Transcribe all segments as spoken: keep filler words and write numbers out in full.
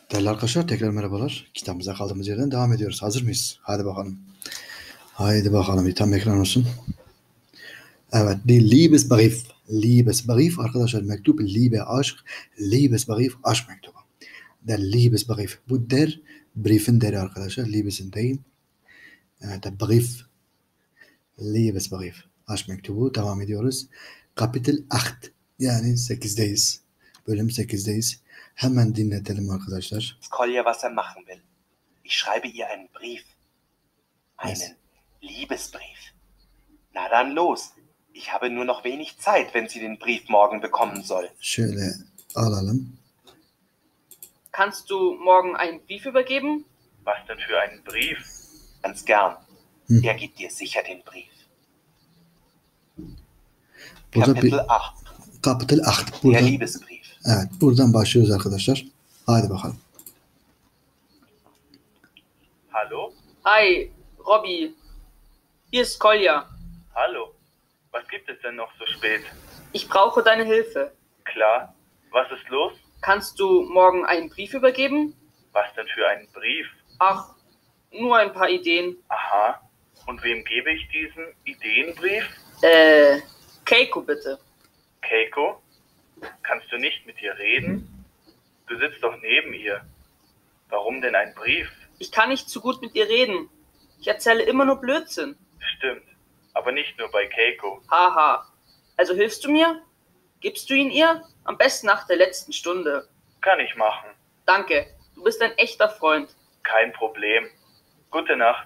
Değerli arkadaşlar tekrar merhabalar. Kitabımıza kaldığımız yerden devam ediyoruz. Hazır mıyız? Hadi bakalım. Haydi bakalım. Bir tam ekran olsun. Evet. Die Liebesbrief. Liebesbrief arkadaşlar mektup. Liebe aşk. Liebesbrief aşk mektubu. Der Liebesbrief. Bu der briefin deri arkadaşlar. Liebesin değil. Evet. Der Brief. Liebesbrief. Aşk mektubu. Devam ediyoruz. Kapitel acht. Yani sekizdeyiz. Bölüm sekizdeyiz. Hemen dinletelim arkadaşlar. Kolja, was er machen will. Ich schreibe ihr einen Brief. Einen Yes. Liebesbrief. Na dann los. Ich habe nur noch wenig Zeit, wenn sie den Brief morgen bekommen soll. Şöyle alalım. Kannst du morgen einen Brief übergeben? Was denn für einen Brief? Ganz gern. Hm. Er gibt dir sicher den Brief. Burada bir Kapitel acht. Kapitel acht. Der Buradan, Liebesbrief. evet, buradan başlıyoruz arkadaşlar. Hadi bakalım. Hallo? Hi, Robby. Hier ist Kolja. Hallo, was gibt es denn noch so spät? Ich brauche deine Hilfe. Klar, was ist los? Kannst du morgen einen Brief übergeben? Was denn für einen Brief? Ach, nur ein paar Ideen. Aha, und wem gebe ich diesen Ideenbrief? Äh, Keiko bitte. Keiko? Kannst du nicht mit ihr reden? Du sitzt doch neben ihr. Warum denn ein Brief? Ich kann nicht so gut mit ihr reden. Ich erzähle immer nur Blödsinn. Stimmt, aber nicht nur bei Keiko. Haha. Also hilfst du mir? Gibst du ihn ihr? Am besten nach der letzten Stunde. Kann ich machen. Danke. Du bist ein echter Freund. Kein Problem. Gute Nacht.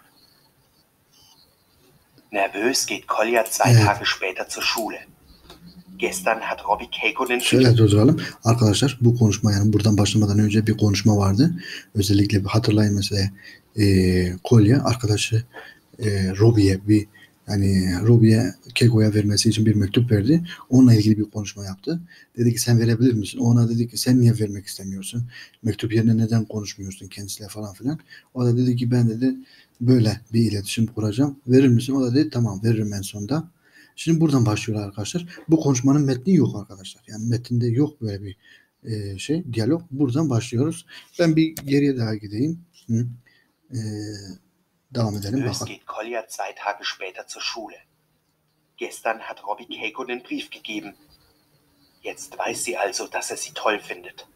Nervös geht Kolja zwei Ja. Tage später zur Schule. Gestern hat Robby Keiko den Brief. Şöyle durduralım. Arkadaşlar bu konuşma, yani buradan başlamadan önce bir konuşma vardı. Özellikle bir hatırlayın mesela e, Kolya arkadaşı e, Robbie'ye bir yani Robbie'ye Keiko'ya vermesi için bir mektup verdi. Onunla ilgili bir konuşma yaptı. Dedi ki sen verebilir misin? Ona dedi ki sen niye vermek istemiyorsun? Mektup yerine neden konuşmuyorsun kendisiyle falan filan. O da dedi ki ben dedi böyle bir iletişim kuracağım. Verir misin? O da dedi tamam veririm en sonunda. Şimdi buradan başlıyorlar arkadaşlar. Bu konuşmanın metni yok arkadaşlar. Yani metinde yok böyle bir e, şey, diyalog. Buradan başlıyoruz. Ben bir geriye daha gideyim. Hı. E, devam edelim Nervös bakalım. geht Kolja zwei Tage später zur Schule. Gestern hat Robby Keiko den Brief gegeben. Jetzt weiß sie also, dass er sie toll findet.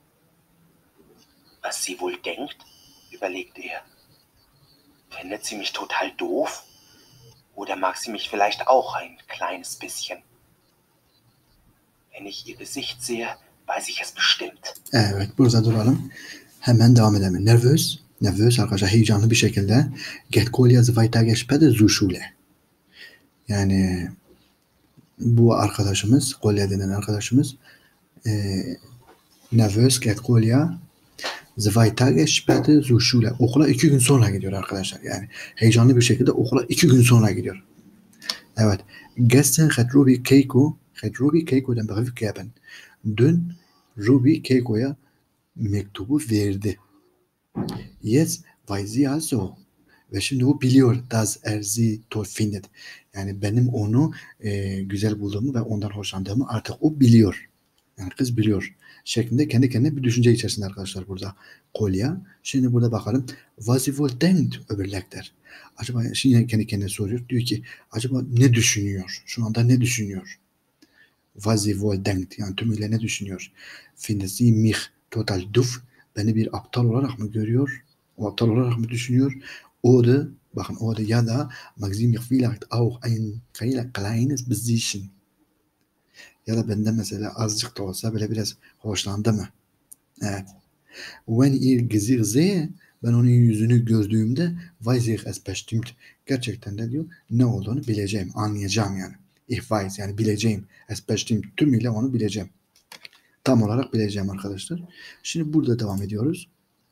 Was sie wohl denkt, überlegt er. Findet sie mich total doof? Oder mag sie mich vielleicht auch ein kleines bisschen? Wenn ich ihr Gesicht sehe, weiß ich es bestimmt. Evet, burada duralım. Hemen devam edelim. Nervös. Nervös arkadaşlar heyecanlı bir şekilde geht Kolja weiter gespätet zur Schule. Yani bu arkadaşımız, Kolja denen arkadaşımız e, nervös geht Kolja weiter gespätet zur Schule. Okula iki gün sonra gidiyor arkadaşlar. Yani heyecanlı bir şekilde okula iki gün sonra gidiyor. Evet. Gestern hat Robby Keiko hat Robby Keiko den Brief gegeben. Dün Robby Keiko'ya mektubu verdi. Jetzt weiß sie also. Ve şimdi o biliyor dass er sie toll findet. Yani benim onu e, güzel bulduğumu ve ondan hoşlandığımı artık o biliyor. Yani kız biliyor. Şeklinde kendi kendine bir düşünce içerisinde arkadaşlar burada Kolya. Şimdi burada bakalım. Was sie wohl denkt überlegter. Acaba şimdi kendi kendine soruyor. Diyor ki acaba ne düşünüyor? Şu anda ne düşünüyor? Was sie wohl denkt. Yani tümüyle ne düşünüyor? Findet sie mich total doof. Beni bir aptal olarak mı görüyor? O aptal olarak mı düşünüyor? Oder, bakın oder ya da mag sie mich vielleicht auch ein kleines bisschen. Ya da benden mesela azıcık da olsa böyle biraz hoşlandı mı? Evet. Wenn ihr Gesicht sehe, ben onun yüzünü gördüğümde weiß ich es bestimmt. Gerçekten de diyor ne olduğunu bileceğim, anlayacağım yani. Ich weiß yani bileceğim. Es bestimmt tümüyle onu bileceğim. Tam olarak bileceğim arkadaşlar. Şimdi burada devam ediyoruz.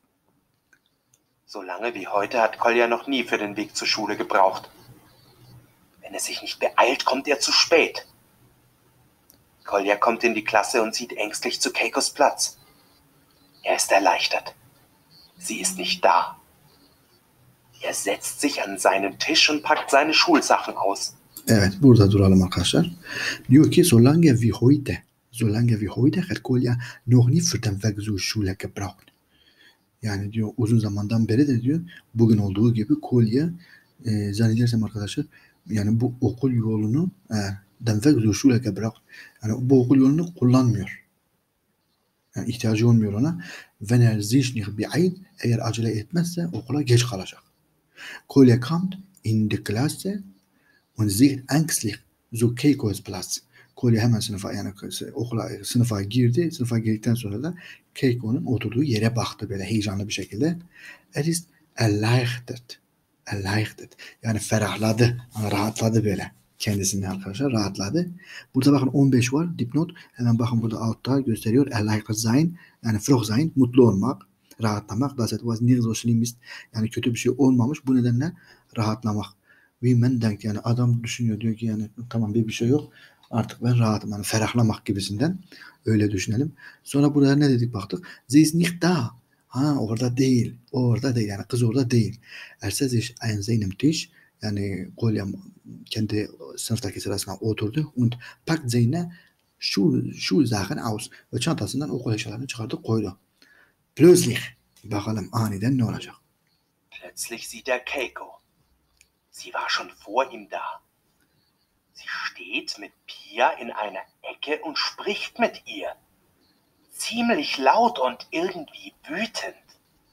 So lange wie heute hat Kolja noch nie für den Weg zur Schule gebraucht. Wenn er sich nicht beeilt, kommt er zu spät. Kolja kommt in die Klasse und sieht ängstlich zu Keikos Platz. Er ist erleichtert. Sie ist nicht da. Er setzt sich an seinen Tisch und packt seine Schulsachen aus. Evet, burada duralım arkadaşlar. Diyor ki solange wie heute, solange wie heute hat Kolja noch nie für den Weg zur Schule gebraucht. Yani diyor uzun zamandan beri de diyor bugün olduğu gibi kolye e, zannedersem arkadaşlar yani bu okul yolunu denfek zuşuleke bırak yani bu okul yolunu kullanmıyor. Yani ihtiyacı olmuyor ona. Wenn er sich nicht beeilt, eğer acele etmezse okula geç kalacak. Kolye kommt in die Klasse und sieht ängstlich zu Keiko's Platz. Kolye hemen sınıfa yani okula sınıfa girdi. Sınıfa girdikten sonra da Keiko'nun oturduğu yere baktı böyle heyecanlı bir şekilde. Er ist erleichtert. Erleichtert. Yani ferahladı. Yani rahatladı böyle. Kendisini arkadaşlar rahatladı. Burada bakın on beş var dipnot. Hemen bakın burada altta gösteriyor. Erleichtert sein. Yani froh sein. Mutlu olmak. Rahatlamak. Das etwas nicht so schlimm ist. Yani kötü bir şey olmamış. Bu nedenle rahatlamak. Wie man denkt yani adam düşünüyor diyor ki yani tamam bir bir şey yok. Artık ben rahatım. Yani ferahlamak gibisinden. Öyle düşünelim. Sonra burada ne dedik baktık. Sie ist nicht da. Ha orada değil. Orada değil. Yani kız orada değil. Er setzt sich an seinem Tisch. Yani Kolya kendi sınıftaki sırasına oturdu. Und packt seine Schulsachen aus. Ve çantasından okul eşyalarını çıkardı koydu. Plötzlich. Bakalım aniden ne olacak? Plötzlich sieht er Keiko. Sie war schon vor ihm da. Sie steht mit Pia in einer Ecke und spricht mit ihr. Ziemlich laut und irgendwie wütend.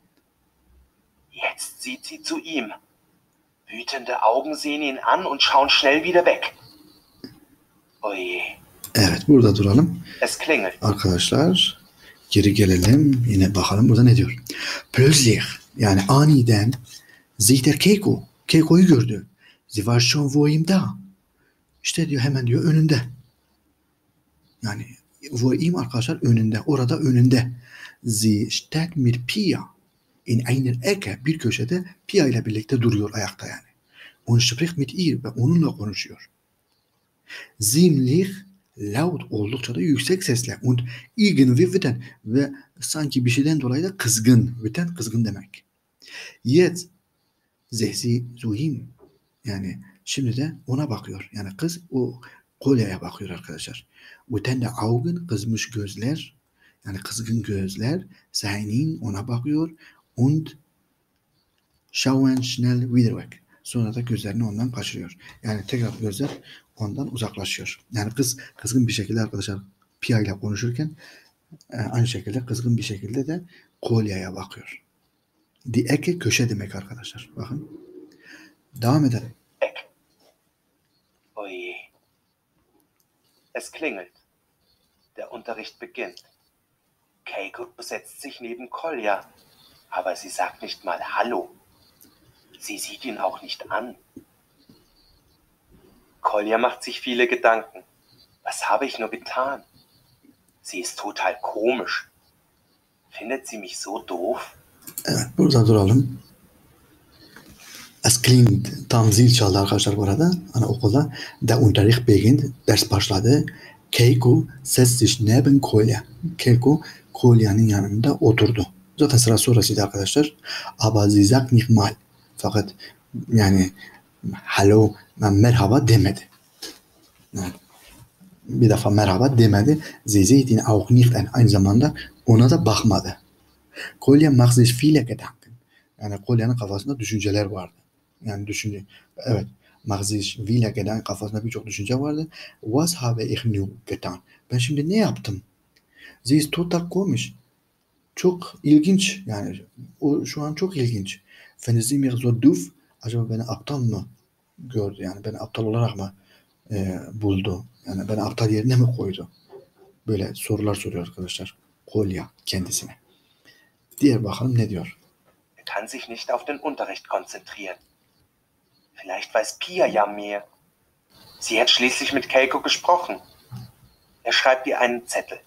Jetzt sieht sie zu ihm. Wütende Augen sehen ihn an und schauen schnell wieder weg. Oje. Evet burada duralım. Es klingelt. Arkadaşlar geri gelelim. Yine bakalım burada ne diyor. Plötzlich yani aniden sieht er Keiko. Keiko'yu gördü. Sie war schon vor ihm da. İşte diyor hemen diyor önünde. Yani vor ihm arkadaşlar önünde. Orada önünde. Sie steht mit Pia in einer Ecke. Bir köşede Pia ile birlikte duruyor ayakta yani. Und spricht mit ihr ve onunla konuşuyor. Ziemlich laut oldukça da yüksek sesle. Und irgendwie wütend ve sanki bir şeyden dolayı da kızgın. Wütend kızgın demek. Jetzt Zehzi Zuhim yani şimdi de ona bakıyor. Yani kız o Kolya'ya bakıyor arkadaşlar. Wütende Augen kızmış gözler yani kızgın gözler seinin ona bakıyor und schauen schnell wieder weg. Sonra da gözlerini ondan kaçırıyor. Yani tekrar gözler ondan uzaklaşıyor. Yani kız kızgın bir şekilde arkadaşlar Pia ile konuşurken aynı şekilde kızgın bir şekilde de Kolya'ya bakıyor. Die Ecke köşe demek arkadaşlar. Bakın. Devam edelim. Ecke. Oje. Es klingelt. Der Unterricht beginnt. Keiko setzt sich neben Kolja, aber sie sagt nicht mal Hallo. Sie sieht ihn auch nicht an. Kolja macht sich viele Gedanken. Was habe ich nur getan? Sie ist total komisch. Findet sie mich so doof? Evet burada duralım. Es klingt tam zil çaldı arkadaşlar bu arada. Hani okulda der Unterricht beginnt. Ders başladı. Keiko setzt sich neben Kolya. Keiko Kolya'nın yanında oturdu. Zaten sıra sonrasıydı arkadaşlar. Aber sie sagt nicht mal. Fakat yani hello, merhaba demedi. Yani bir defa merhaba demedi. Sie sieht ihn auch nicht an. Aynı zamanda ona da bakmadı. Kolya macht sich viele Gedanken. Yani Kolya'nın kafasında düşünceler vardı. Yani düşünce. Evet. Macht sich viele Gedanken. Kafasında birçok düşünce vardı. Was habe ich nur getan? Ben şimdi ne yaptım? Sie ist total komisch. Çok ilginç. Yani o şu an çok ilginç. Findet sie mich so doof? Acaba beni aptal mı gördü? Yani beni aptal olarak mı e, buldu? Yani beni aptal yerine mi koydu? Böyle sorular soruyor arkadaşlar. Kolya kendisine. Diğer bakalım ne diyor? Er kann sich nicht auf den Unterricht konzentrieren. Vielleicht weiß Pia ja mehr. Sie hat schließlich mit Keiko gesprochen. Er schreibt ihr einen Zettel.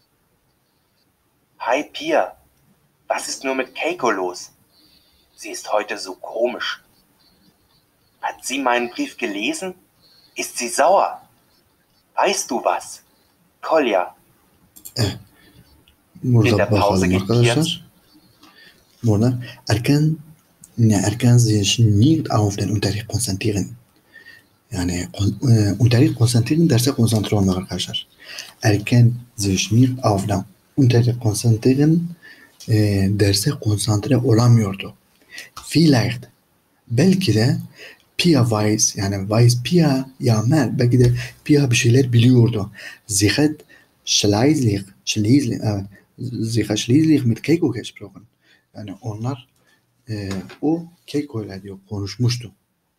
Hi Pia, was ist nur mit Keiko los? Sie ist heute so komisch. Hat sie meinen Brief gelesen? Ist sie sauer? Weißt du was? Kolja. Evet. Burada bakalım arkadaşlar. Burada erken ja, erken sich nicht auf den Unterricht konzentrieren. Yani e, Unterricht konzentrieren derse konsantre olmak arkadaşlar. Erken sich nicht auf den Unterricht konzentrieren e, derse konsantre olamıyordu. Vielleicht belki de Pia weiß yani weiß Pia ya mer belki de Pia bir şeyler biliyordu. Sie hat schließlich schließlich evet, sie hat schließlich mit Keiko gesprochen. Yani onlar e, o Keiko ile diyor konuşmuştu.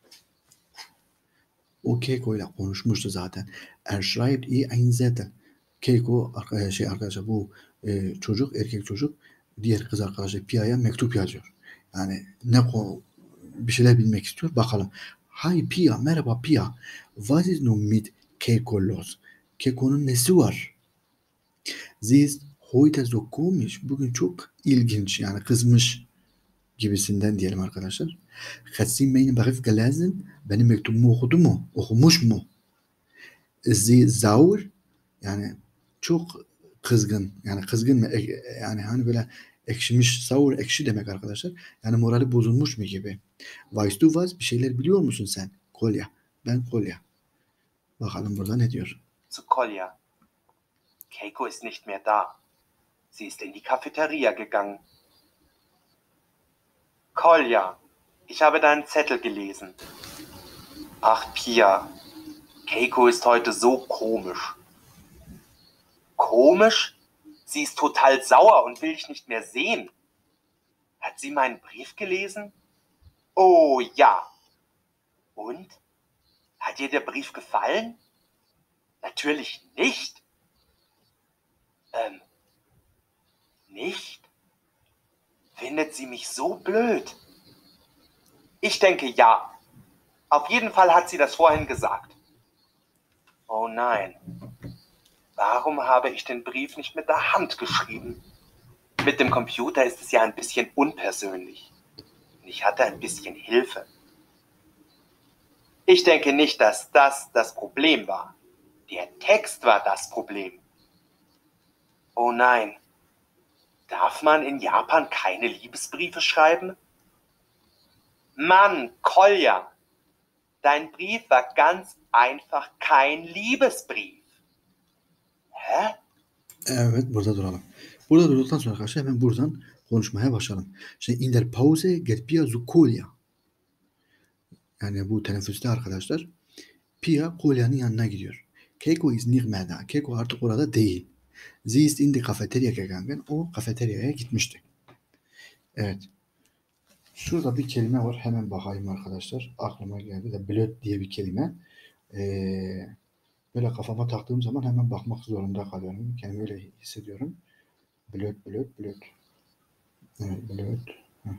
O Keiko ile konuşmuştu zaten. Er schreibt ihr ein Zettel. Keiko şey arkadaşlar bu e, çocuk erkek çocuk diğer kız arkadaşı Pia'ya mektup yazıyor. Yani ne konu bir şeyler bilmek istiyor. Bakalım. Hi Pia, merhaba Pia. Was ist nun mit Keiko los? Keiko'nun nesi var? Sie ist heute so komisch. Bugün çok ilginç yani kızmış gibisinden diyelim arkadaşlar. Hat sie meinen Brief gelesen? Benim mektubumu okudu mu? Okumuş mu? Sie sauer yani çok kızgın. Yani kızgın mı? Yani hani böyle ekşimiş, sour ekşi demek arkadaşlar. Yani morali bozulmuş mu gibi. Weißt du was? Bir şeyler biliyor musun sen? Kolya. Ben Kolya. Bakalım burada ne diyor? Zu Kolja. Keiko ist nicht mehr da. Sie ist in die Cafeteria gegangen. Kolja, ich habe deinen Zettel gelesen. Ach, Pia, Keiko ist heute so komisch. Komisch? Sie ist total sauer und will dich nicht mehr sehen. Hat sie meinen Brief gelesen? Oh ja. Und? Hat dir der Brief gefallen? Natürlich nicht. Ähm, nicht? Findet sie mich so blöd? Ich denke ja. Auf jeden Fall hat sie das vorhin gesagt. Oh nein. Warum habe ich den Brief nicht mit der Hand geschrieben? Mit dem Computer ist es ja ein bisschen unpersönlich. Und ich hatte ein bisschen Hilfe. Ich denke nicht, dass das das Problem war. Der Text war das Problem. Oh nein. Darf man in Japan keine Liebesbriefe schreiben? Mann, Kolja. Dein Brief war ganz einfach kein Liebesbrief. Hä? Evet burada duralım. Burada durduktan sonra arkadaşlar hemen buradan konuşmaya başlayalım. Şimdi in der Pause geht Pia zu Kolja. Yani bu teneffüste arkadaşlar Pia Kolya'nın yanına gidiyor. Keiko ist nicht mehr da. Keiko artık orada değil. Sie ist in die Cafeteria gegangen. O kafeteryaya gitmişti. Evet. Şurada bir kelime var. Hemen bakayım arkadaşlar. Aklıma geldi de blöd diye bir kelime. Ee, böyle kafama taktığım zaman hemen bakmak zorunda kalıyorum. Kendimi öyle hissediyorum. Blöd, blöd, blöd. Evet, blöd. Heh.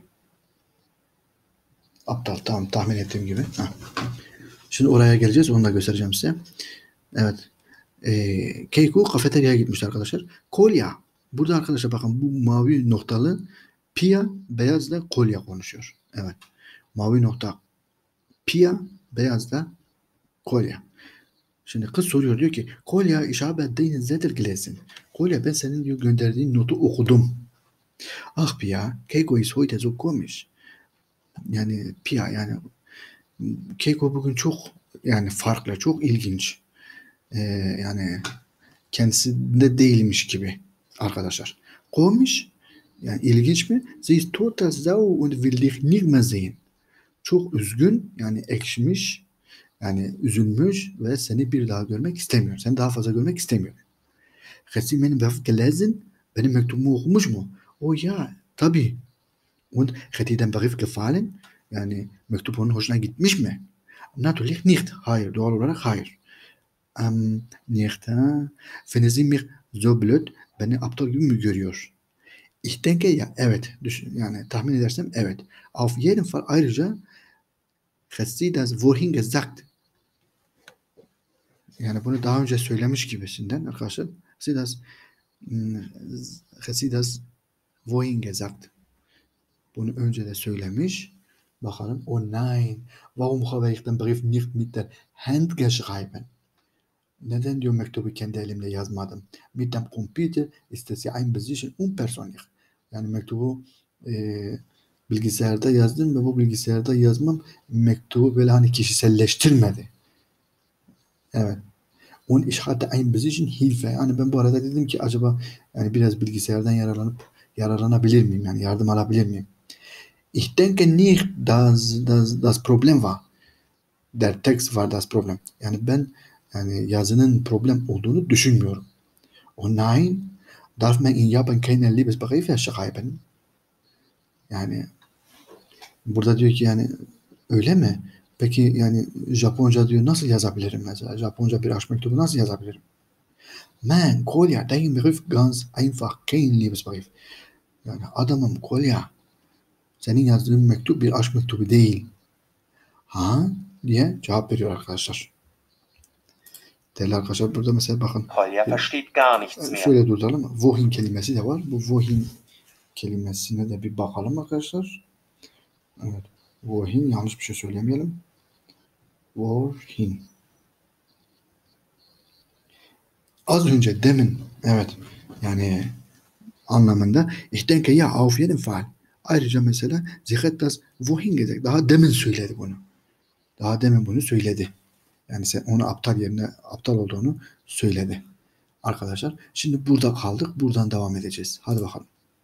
Aptal. Tamam. Tahmin ettiğim gibi. Heh. Şimdi oraya geleceğiz. Onu da göstereceğim size. Evet. Ee, Keiko kafeteryaya gitmişti arkadaşlar. Kolya. Burada arkadaşlar bakın bu mavi noktalı Pia beyazla Kolya konuşuyor. Evet. Mavi nokta Pia beyazla Kolya. Şimdi kız soruyor diyor ki Kolya ich habe deinen Zettel gelesen. Kolya ben senin diyor gönderdiğin notu okudum. Ah Pia Keiko ist heute so komisch. Yani Pia yani Keiko bugün çok yani farklı, çok ilginç. Ee, yani kendisinde değilmiş gibi arkadaşlar. Komisch yani ilginç mi? Sie ist total sauer und will dich nicht mehr sehen. Çok üzgün yani ekşimiş yani üzülmüş ve seni bir daha görmek istemiyor. Seni daha fazla görmek istemiyor. Hat sie meinen Brief gelesen? Benim mektubumu okumuş mu? Oh ya tabii. Und hat ihr den Brief gefallen? Yani mektup onun hoşuna gitmiş mi? Natürlich nicht. Hayır. Doğal olarak hayır. Um, nicht. Finden Sie mich so blöd? Beni aptal gibi mi görüyor? Ich denke ya. Evet. Düşün, yani tahmin edersem evet. Auf jeden Fall ayrıca hat sie das vorhin gesagt? Yani bunu daha önce söylemiş gibisinden arkadaşlar. Sie das hat sie das vorhin gesagt? Bunu önce de söylemiş. Bakalım. Oh nein. Warum habe ich den Brief nicht mit der Hand geschrieben? Neden diyor mektubu kendi elimle yazmadım? Mit dem Computer ist es ja ein bisschen unpersönlich. Yani mektubu e, bilgisayarda yazdım ve bu bilgisayarda yazmam mektubu böyle hani kişiselleştirmedi. Evet. Und ich hatte ein bisschen Hilfe. Yani ben bu arada dedim ki acaba yani biraz bilgisayardan yararlanıp yararlanabilir miyim? Yani yardım alabilir miyim? Ich denke nicht, dass, dass das Problem war. Der Text war das Problem. Yani ben yani yazının problem olduğunu düşünmüyorum. Oh nein, darf man in Japan keine Liebesbriefe schreiben? Yani burada diyor ki yani öyle mi? Peki yani Japonca diyor nasıl yazabilirim mesela? Japonca bir aşk mektubu nasıl yazabilirim? Man, Kolya, dein Brief ganz einfach kein Liebesbrief. Yani adamım Kolya, senin yazdığın mektup bir aşk mektubu değil. Ha? diye cevap veriyor arkadaşlar. Değerli arkadaşlar burada mesela bakın. Kolja versteht gar nichts mehr. Şöyle durduralım. Wohin kelimesi de var. Bu wohin kelimesine de bir bakalım arkadaşlar. Evet. Wohin, yanlış bir şey söylemeyelim. Wohin. Az önce demin evet yani anlamında ich denke ya auf jeden Fall. Ayrıca mesela sie hat das wohin gesagt. Daha demin söyledi bunu. Daha demin bunu söyledi. Yani sen onu aptal yerine aptal olduğunu söyledi. Arkadaşlar şimdi burada kaldık. Buradan devam edeceğiz. Hadi bakalım.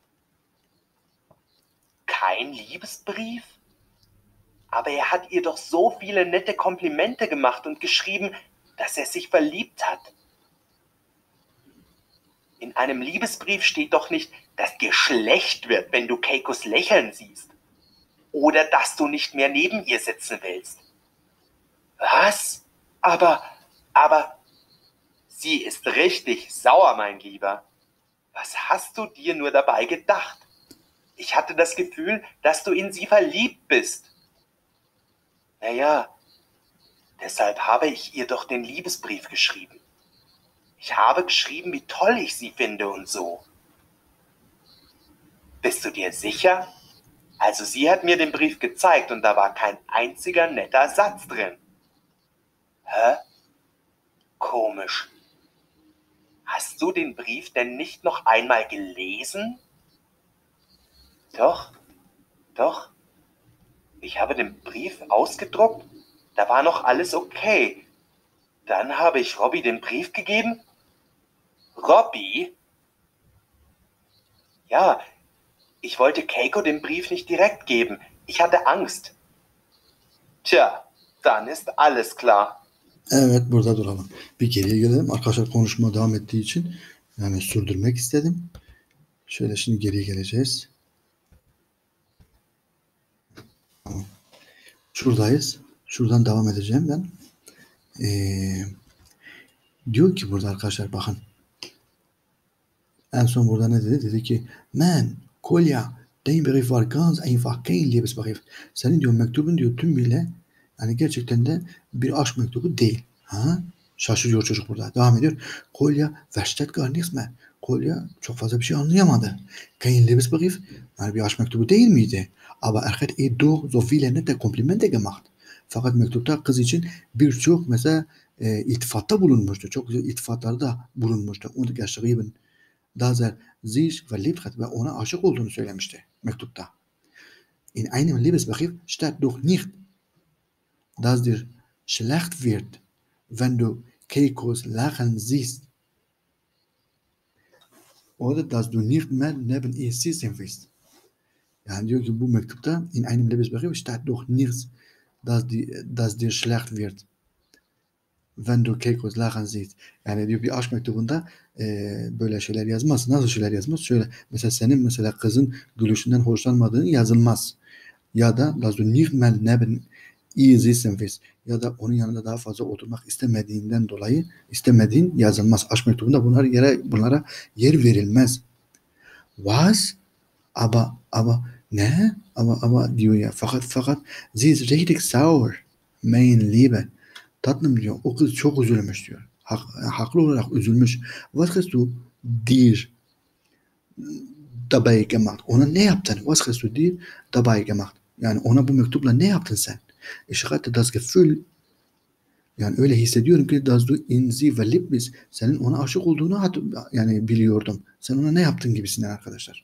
Kein Liebesbrief? Aber er hat ihr doch so viele nette Komplimente gemacht und geschrieben, dass er sich verliebt hat. In einem Liebesbrief steht doch nicht, dass dir schlecht wird, wenn du Keikos Lächeln siehst. Oder dass du nicht mehr neben ihr sitzen willst. Was? Aber, aber, sie ist richtig sauer, mein Lieber. Was hast du dir nur dabei gedacht? Ich hatte das Gefühl, dass du in sie verliebt bist. Naja, deshalb habe ich ihr doch den Liebesbrief geschrieben. Ich habe geschrieben, wie toll ich sie finde und so. Bist du dir sicher? Also sie hat mir den Brief gezeigt und da war kein einziger netter Satz drin. Hä? Komisch. Hast du den Brief denn nicht noch einmal gelesen? Doch, doch. Ich habe den Brief ausgedruckt. Da war noch alles okay. Dann habe ich Robby den Brief gegeben. Robby? Ja, ich wollte Keiko den Brief nicht direkt geben. Ich hatte Angst. Tja, dann ist alles klar. Evet, burada duralım. Bir geriye gelelim. Arkadaşlar konuşma devam ettiği için yani sürdürmek istedim. Şöyle şimdi geriye geleceğiz. Tamam. Şuradayız. Şuradan devam edeceğim ben. Ee, diyor ki burada arkadaşlar bakın. En son burada ne dedi? Dedi ki Man, Kolya, dein Brief war ganz einfach kein Liebesbrief. Senin diyor mektubun diyor tümüyle yani gerçekten de bir aşk mektubu değil. Ha? Şaşırıyor çocuk burada. Devam ediyor. Kolya versteht gar nichts mehr. Kolya çok fazla bir şey anlayamadı. Kein Liebesbrief yani bir aşk mektubu değil miydi? Aber er hat ihr doch so viele nette Komplimente gemacht. Fakat mektupta kız için birçok mesela e, iltifatta bulunmuştu. Çok güzel iltifatlarda bulunmuştu. Und geschrieben, dass er sich verliebt hat ve ona aşık olduğunu söylemişti mektupta. In einem Liebesbrief steht doch nicht, dass dir schlecht wird, wenn du Keikos Lachen siehst. Oder dass du nicht mehr neben ihr sitzen willst. Yani diyor ki bu mektupta in einem Liebesbrief steht doch nichts, dass, die, dass dir schlecht wird, wenn du Keikos Lachen siehst. Yani diyor bir aşk mektubunda e, böyle şeyler yazmaz. Nasıl şeyler yazmaz? Şöyle mesela senin mesela kızın gülüşünden hoşlanmadığın yazılmaz. Ya da dass du nicht mehr neben ihr sitzen willst. Ya da onun yanında daha fazla oturmak istemediğinden dolayı istemediğin yazılmaz. Aşk mektubunda bunlar yere, bunlara yer verilmez. Was? Aber, aber ne? Ama ama diyor ya. Fakat fakat sie ist richtig sauer. Mein Liebe. Tatlım diyor. O kız çok üzülmüş diyor. Hak, haklı olarak üzülmüş. Was hast du dir dabei gemacht? Ona ne yaptın? Was hast du dir dabei gemacht? Yani ona bu mektupla ne yaptın sen? Ich hatte das Gefühl, yani öyle hissediyorum ki dass du in sie verliebt bist. Senin ona aşık olduğunu hat, yani biliyordum. Sen ona ne yaptın gibisinden arkadaşlar.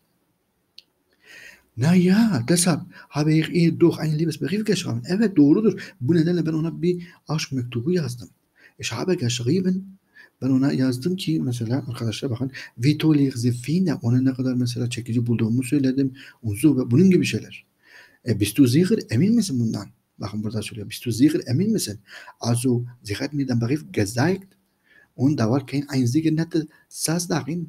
Na ya, deshalb habe ich ihr doch einen Liebesbrief geschrieben. Evet doğrudur. Bu nedenle ben ona bir aşk mektubu yazdım. Ich habe geschrieben, Ben ona yazdım ki mesela arkadaşlar bakın Vito Lirzifine ona ne kadar mesela çekici bulduğumu söyledim. Unzu ve bunun gibi şeyler. E, bist du sicher emin misin bundan? Bakın burada söylüyor. Bist du sicher emin misin? Also sie hat mir den Brief gezeigt und da war kein einziger netter Satz darin.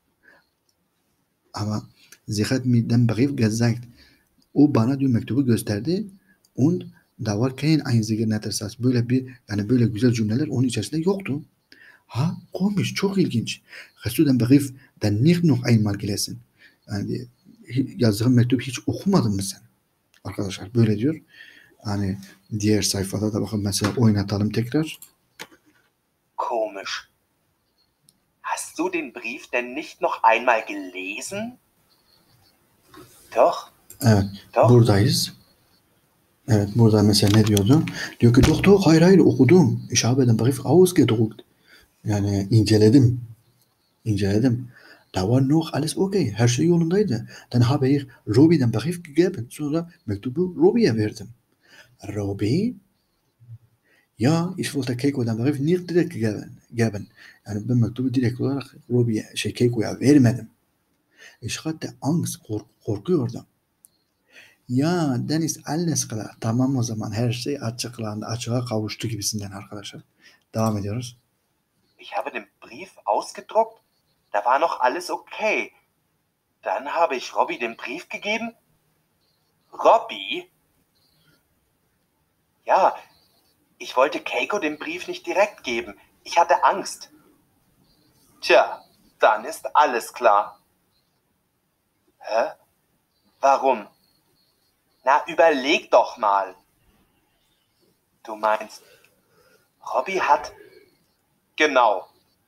Ama sie hat mir den Brief gezeigt. O bana diyor mektubu gösterdi. Und da var kein einziger netter Satz. Böyle bir yani böyle güzel cümleler onun içerisinde yoktu. Ha komisch, çok ilginç. Hast du den Brief dann nicht noch einmal gelesen? Yani yazdığın mektubu hiç okumadın mı sen? Arkadaşlar böyle diyor. Hani diğer sayfada da bakın mesela oynatalım tekrar. Komisch. Hast du den Brief denn nicht noch einmal gelesen? Doch. Evet. Doch. Buradayız. Evet burada mesela ne diyordu? Diyor ki doktor hayır hayır okudum. Ich habe den Brief ausgedruckt. Yani inceledim. İnceledim. Da war noch alles okay. Her şey yolundaydı. Dann habe ich Robbie den Brief gegeben. Sonra mektubu Robbie'ye verdim. Robbie? Ja, ich wollte Keiko den Brief nicht direkt geben. Yani ben mektubu direkt olarak Robbie'ye, şey Keiko'ya vermedim. Ich hatte Angst, kork korkuyordum. Ya dann ist alles klar. Tamam o zaman her şey açıklandı, açığa kavuştu gibisinden arkadaşlar. Devam ediyoruz. Ich habe den Brief ausgedruckt. Da war noch alles okay. Dann habe ich Robbie den Brief gegeben. Robbie? Ja, ich wollte Keiko den Brief nicht direkt geben. Ich hatte Angst. Tja, dann ist alles klar. Hä? Warum? Na, überleg doch mal. Du meinst, Robbie hat... Genau.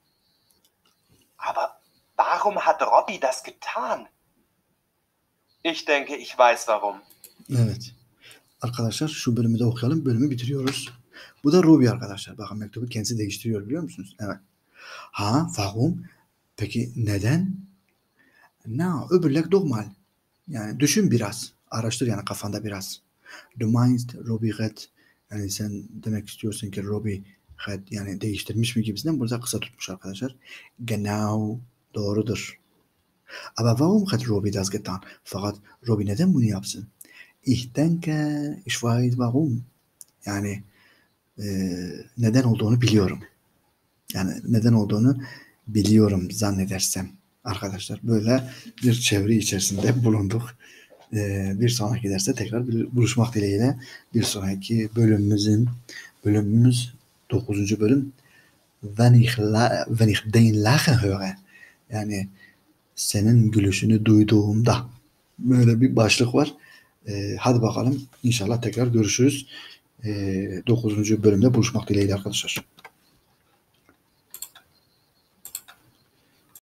Aber warum hat Robbie das getan? Ich denke, ich weiß warum. Evet. Arkadaşlar şu bölümü de okuyalım. Bölümü bitiriyoruz. Bu da Robbie arkadaşlar. Bakın mektubu kendisi değiştiriyor biliyor musunuz? Evet. Ha, warum? Peki neden? Na, überleg doch mal. Yani düşün biraz. Araştır yani kafanda biraz. Du meinst, Robbie hat, yani sen demek istiyorsun ki Robbie hat yani değiştirmiş mi gibisinden burada kısa tutmuş arkadaşlar. Genau, doğrudur. Aber warum hat Robbie das getan? Fakat Robbie neden bunu yapsın? Ich denke, ich weiß warum. Yani e, neden olduğunu biliyorum. Yani neden olduğunu biliyorum zannedersem. Arkadaşlar böyle bir çevre içerisinde bulunduk. Ee, bir sonraki derste tekrar bir buluşmak dileğiyle bir sonraki bölümümüzün bölümümüz dokuzuncu bölüm wenn ich, wenn ich den Lachen höre yani senin gülüşünü duyduğumda böyle bir başlık var. Ee, hadi bakalım inşallah tekrar görüşürüz. Ee, dokuzuncu bölümde buluşmak dileğiyle arkadaşlar.